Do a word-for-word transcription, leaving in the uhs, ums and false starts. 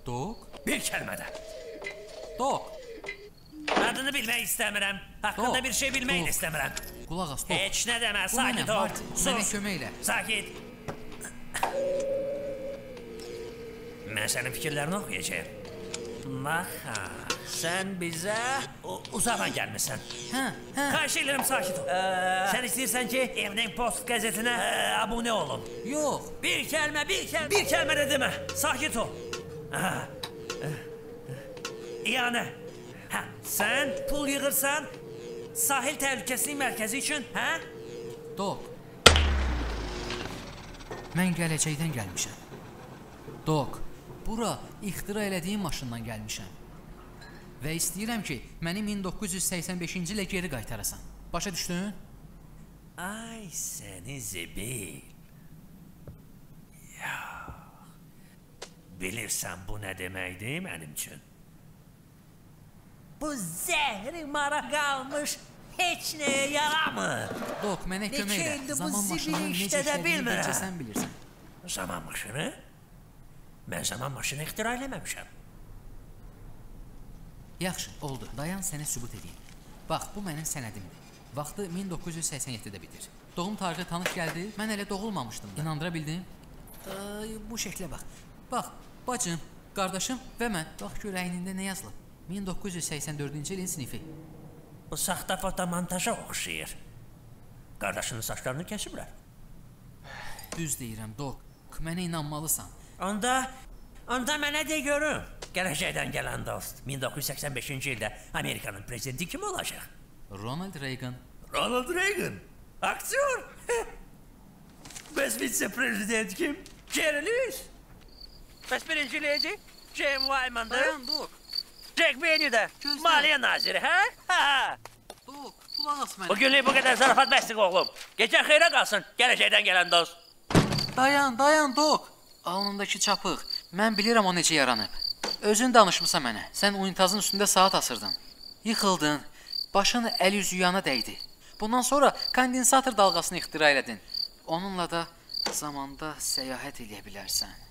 Dog? Bir kəlmədə. Dog. Adını bilmək istəmirəm. Haqqında bir şey bilmək də istəmirəm. Qulaq as, Dog. Heç nə demə, Bu sakit mənəm, ol. Marty. Mənə kömək elə. Sakit. Mən sənin fikirlərini oxuyacağım. Maxa, sən bizə uzaqdan gəlmirsən. Hə, hə. Xahiş edirəm, sakit ol. Sən istəyirsən ki, Evening Post qəzetinə abunə olun. Yox. Bir kəlmə, bir kəlmə, bir kəlmə də demə. Sakit ol. Yəni, hə, sən pul yığırsan sahil təhlükəsizlik mərkəzi üçün, hə? Dog. Mən gələcəkdən gəlmişəm. Dog, bura ixtira elədiyim maşından gəlmişəm. Və istəyirəm ki, məni min doqquz yüz səksən beşinci ilə geri qaytarasan. Başa düşdün? Ay səni zibil. Yox. Bilirsən bu nə deməkdir mənim üçün? Bu zəhri mara qalmış heç nəyə yaramır. Dog, mənə kömək elə. Neçə Zaman ildir bu maşını zibili necə işlədə işlədiyini bilmirəm. bircə sən bilirsən. Zaman maşını? Mən zaman maşını ixtira eləməmişəm. Yaxşı, oldu. Dayan, sənə sübut edeyim. Bax, bu mənim sənədimdir. Vaxtı min doqquz yüz səksən yeddidə bitir. Doğum tarixi tanış gəldi, mən elə doğulmamışdım da. İnandıra bildin? Ay, bu şəklə bax. Bax, bacım, qardaşım və mən. Bax, gör əynində nə yazılıb? min doqquz yüz səksən dördüncü ilin sinifi. Bu saxta fotomontaja oxşayır. Qardaşının saçlarını kəsiblər. Düz deyirəm, Dog. Mənə inanmalısan. Onda, onda mənə de görüm. Gələcəkdən gələn dost, min doqquz yüz səksən beşinci ildə Amerikanın prezidenti kim olacaq? Ronald Reagan. Ronald Reagan? Aktyor? Bəs vitse-prezident kim? Jerry Lewis? Bəs birinci leyci? Jane Wyman'dır? Dayan, Dog. Jack Benny də? Maliyyə naziri, hə? Hə? Dog, qulaq as mənə. Bugünlük bu qədər zarafat bəslik oğlum. Gecən xeyrə qalsın, gələcəkdən gələn dost. Dayan, dayan, Dog. Alnındakı çapıq. Mən bilirəm o necə yaranıb. Özün danışmısan mənə. Sən unitazın üstündə saat asırdın. Yıxıldın. Başın əl yüz yuyana dəydi. Bundan sonra kondensator dalğasını ixtira elədin. Onunla da zamanda səyahət edə bilərsən.